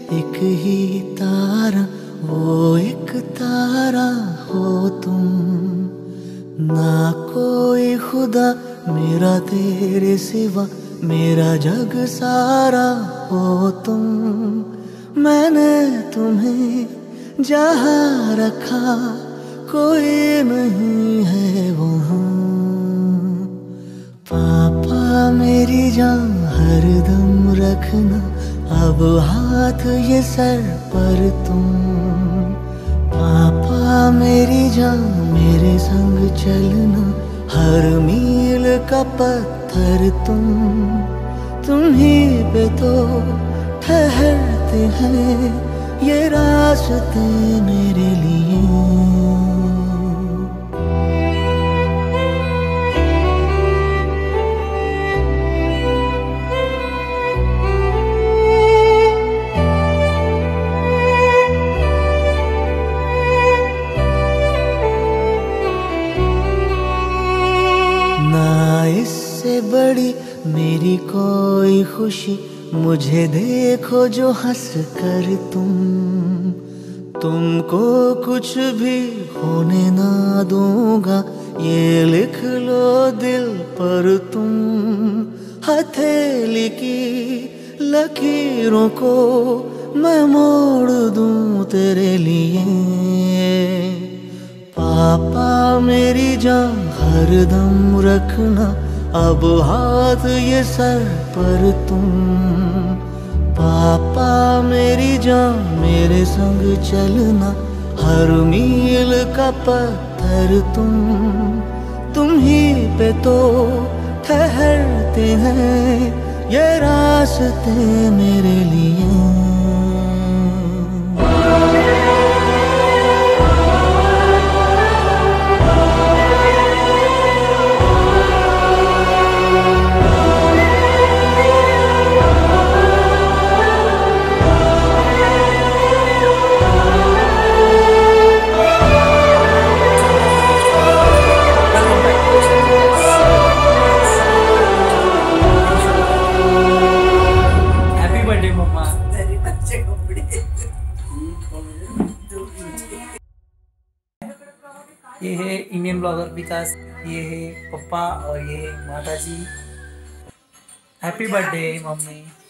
एक ही तारा, वो एक तारा हो तुम। ना कोई खुदा मेरा तेरे सिवा, मेरा जग सारा हो तुम। मैंने तुम्हें जहाँ रखा कोई नहीं है वहाँ। पापा मेरी जान हरदम रखना, अब हाथ ये सर पर तुम। पापा मेरी जान मेरे संग चलना, हर मील का पत्थर तुम ही पे तो ठहरते हैं ये रास्ते मेरे लिए। ना इससे बड़ी मेरी कोई खुशी, मुझे देखो जो हंस कर तुमको कुछ भी होने ना दूंगा, ये लिख लो दिल पर तुम। हथेली की लकीरों को मैं मोड़ दूं तेरे लिए। पापा मेरी जान हरदम रखना, अब हाथ ये सर पर तुम। पापा मेरी जान मेरे संग चलना, हर मील का पत्थर तुम ही पे तो ठहरते हैं ये रास्ते मेरे लिए। ये है इंडियन ब्लॉगर विकास, ये है पप्पा और ये है माता जी। Happy birthday mummy.